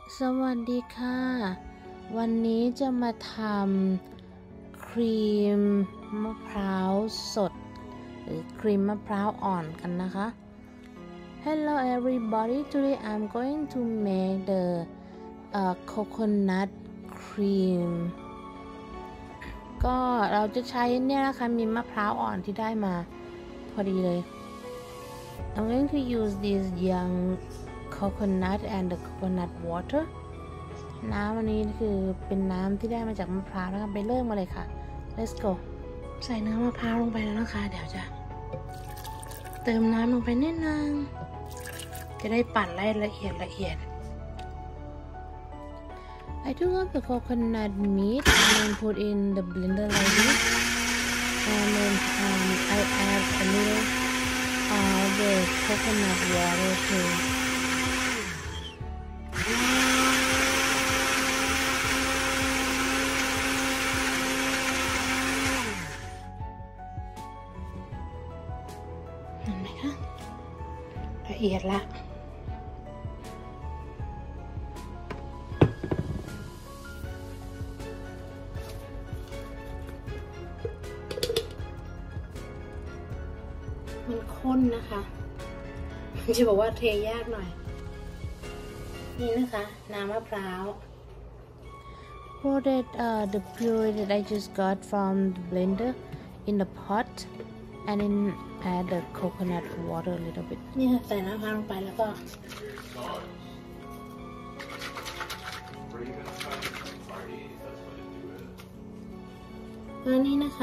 สวัสดีค่ะวันนี้จะมาทำครีมมะพร้าวสดหรือครีมมะพร้าวอ่อนกันนะคะ Hello everybody, today I'm going to make the coconut cream ก็เราจะใช้เนี่ยนะคะมีมะพร้าวอ่อนที่ได้มาพอดีเลย I'm going to use this young coconut and the coconut water น้ำอันนี้คือเป็นน้ำที่ได้มาจากมะพร้าวนะคะไปเริ่มมาเลยค่ะ Let's go ใส่เนื้อมะพร้าวลงไปแล้วนะคะเดี๋ยวจะเติมน้ำลงไปนิดนึงจะได้ปั่นละเอียดI took out the coconut meat and then put in the blender like this and then I add a little the coconut water tooเห็นไหมคะละเอียดละมันข้นนะคะจะบอกว่าเทยากหน่อยนี่นะคะน้ำมะพร้าว Pour the puree that I just got from the blender in the pot and then add the coconut water a little bit นี่ค่ะใส่น้ำมะพร้าวลงไปแล้วก็ตัวนี้นะคะ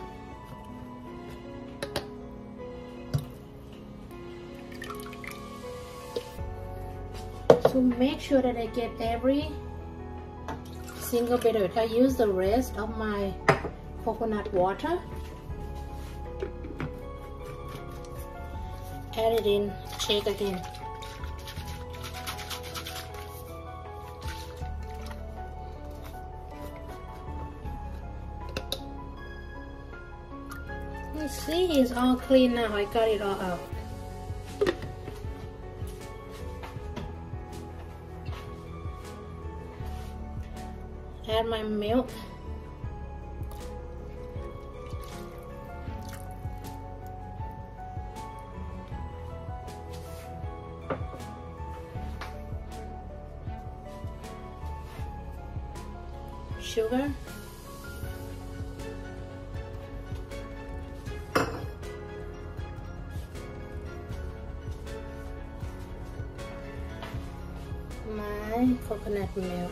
To make sure that I get every single bit of it, I use the rest of my coconut water. Add it in, shake again. You see, it's all clean now. I got it all out. Add my milk. Sugar. My coconut milk.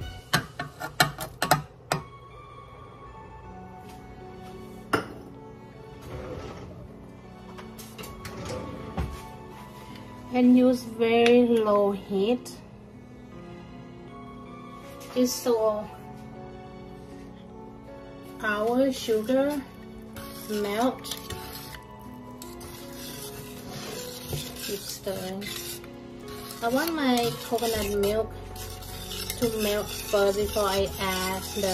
And use very low heat just so our sugar melt. Keep stirring. I want my coconut milk to melt first before I add the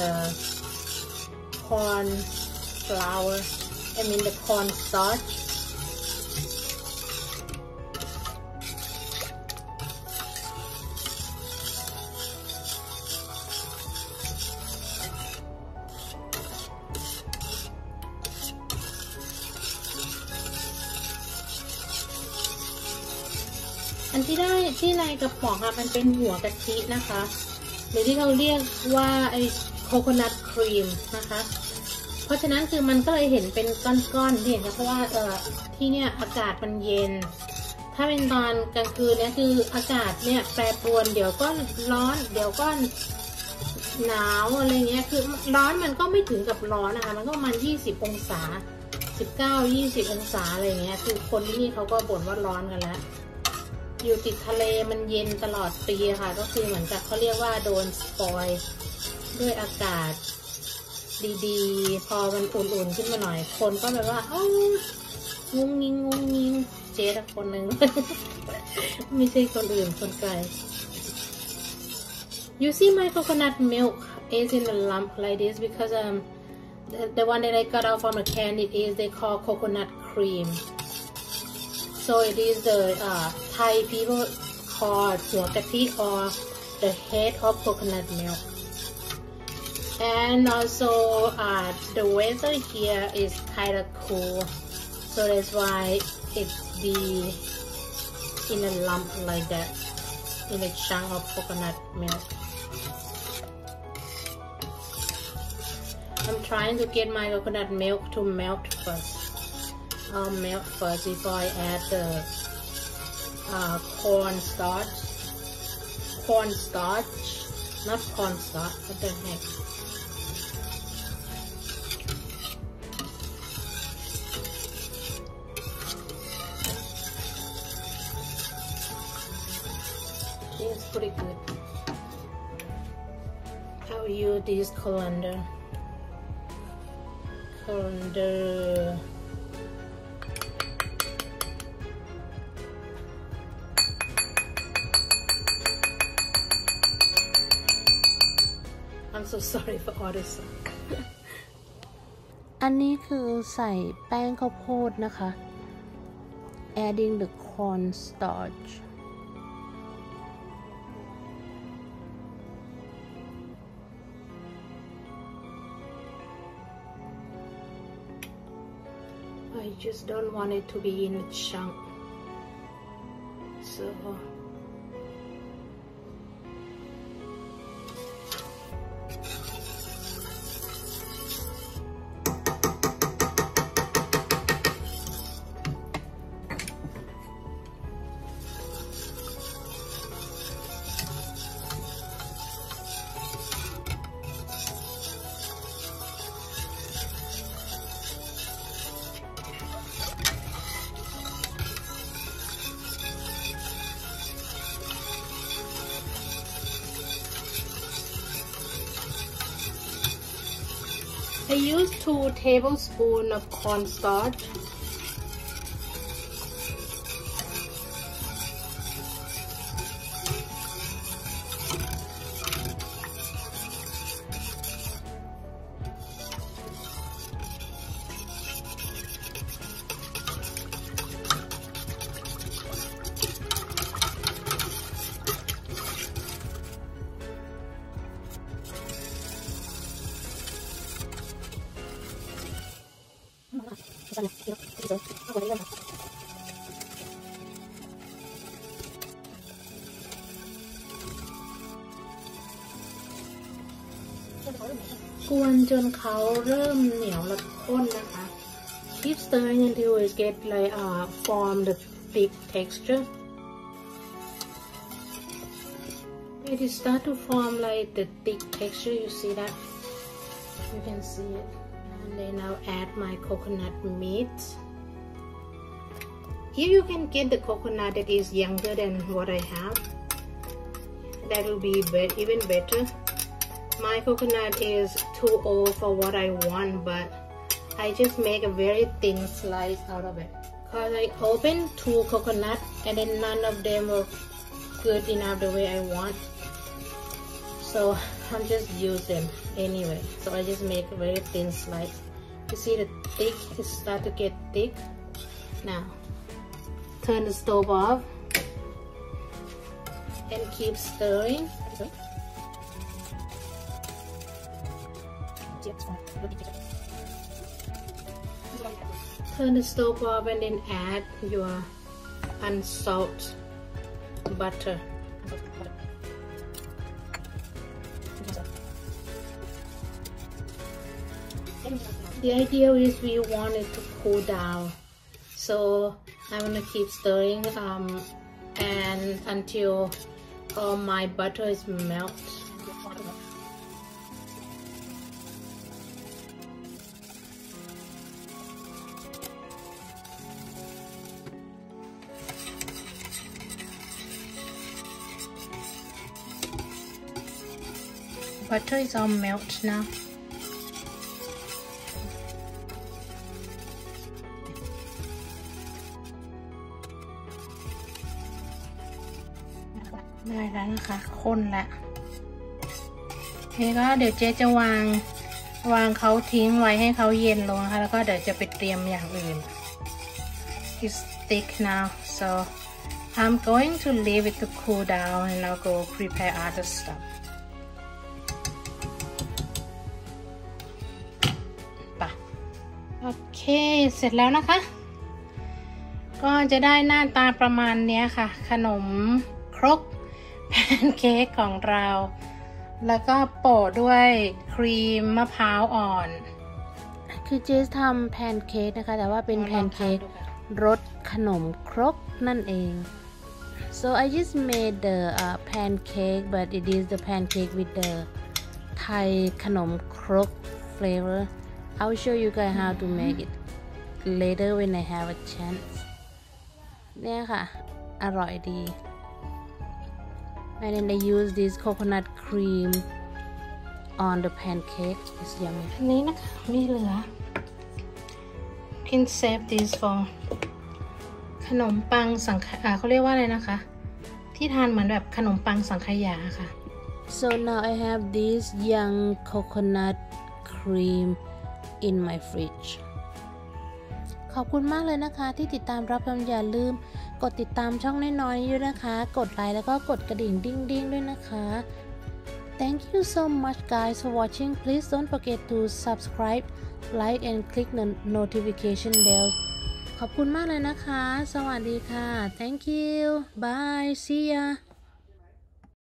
corn flour, the corn starch.อันที่ได้ที่ในกระป๋องค่ะมันเป็นหัวกะทินะคะหรือที่เขาเรียกว่าไอ้โคโคนัทครีมนะคะเพราะฉะนั้นคือมันก็เลยเห็นเป็นก้อนๆที่เห็นค่ะเพราะว่าที่เนี่ยอากาศมันเย็นถ้าเป็นตอนกลางคืนเนี่ยคืออากาศเนี่ยแปรปรวนเดี๋ยวก็ร้อนเดี๋ยวก็หนาวอะไรเงี้ยคือร้อนมันก็ไม่ถึงกับร้อนนะคะมันก็ประมาณ20 องศา19-20 องศาอะไรเงี้ยคือคนที่นี่เขาก็บ่นว่าร้อนกันแล้วอยู่ติดทะเลมันเย็นตลอดปีค่ะก็คือเหมือนกับเขาเรียกว่าโดนสปอยด้วยอากาศดีๆพอมันอุ่นๆขึ้นมาหน่อยคนก็แบบว่างุ้งงิงเจ๊คนหนึ่ง ไม่ใช่คนอื่นคนไกล You see my coconut milk is in a lump like this because the one that I got out from the can it is they call coconut cream so it is the Thai people call หัวกะทิ or the head of coconut milk. And also the weather here is kind of cool, so that's why it's be in a lump like that, in a chunk of coconut milk. I'm trying to get my coconut milk to melt first. I'll melt first before I add the cornstarch. Not cornstarch, what the heck. It's pretty good. I'll use this colander. I'm so sorry for all this. อันนี้คือใส่แป้งข้าวโพดนะคะ adding the cornstarch. I just don't want it to be in a chunk, so I use 2 tablespoons of cornstarch.กวนจนเขาเริ่มเหนียวและข้นนะคะ Keep stirring until it get like form the thick texture. It start to form like the thick texture. You see that? You can see it. And then I'll add my coconut meat. If you can get the coconut that is younger than what I have, that will be even better. My coconut is too old for what I want, but I just make a very thin slice out of it. Cause I opened 2 coconuts and then none of them were good enough the way I want. So I'm just use them anyway. So I just make a very thin slice. You see the thick, it start to get thick. Now, turn the stove off and keep stirring. Turn the stove off and then add your unsalted butter. The idea is we want it to cool down, so I'm gonna keep stirring and until my butter is melted. Butter is all melted now.ได้แล้วนะคะข้นละนี่ก็เดี๋ยวเจ๊จะวางเขาทิ้งไว้ให้เขาเย็นลงนะคะแล้วก็เดี๋ยวจะไปเตรียมอย่างอื่น It's thick now, so I'm going to leave it to cool down and I'll go prepare other stuff ป่ะโอเคเสร็จแล้วนะคะก็จะได้หน้าตาประมาณนี้ค่ะขนมครกแพนเค้กของเราแล้วก็โปะด้วยครีมมะพร้าวอ่อนคือเจสทำแพนเค้กนะคะแต่ว่าเป็นแพนเค้กรสขนมครกนั่นเอง so I just made the pancake but it is the pancake with the Thai ขนมครก flavor I'll show you guys how to make it later when I have a chance เนี่ยค่ะอร่อยดี and then I use this coconut cream on the pancake is yummy อันนี้นะคะไม่เหลือ can save this for ขนมปังสังขยาเขาเรียกว่าอะไรนะคะที่ทานเหมือนแบบขนมปังสังขยาค่ะ so now I have this young coconut cream in my fridge ขอบคุณมากเลยนะคะที่ติดตามรับชมอย่าลืมกดติดตามช่องน้อยๆด้วยนะคะกดไลค์แล้วก็กดกระดิ่งดิ้งๆด้วยนะคะ Thank you so much guys for watching please don't forget to subscribe like and click the notification bell ขอบคุณมากเลยนะคะสวัสดีค่ะ Thank you bye see ya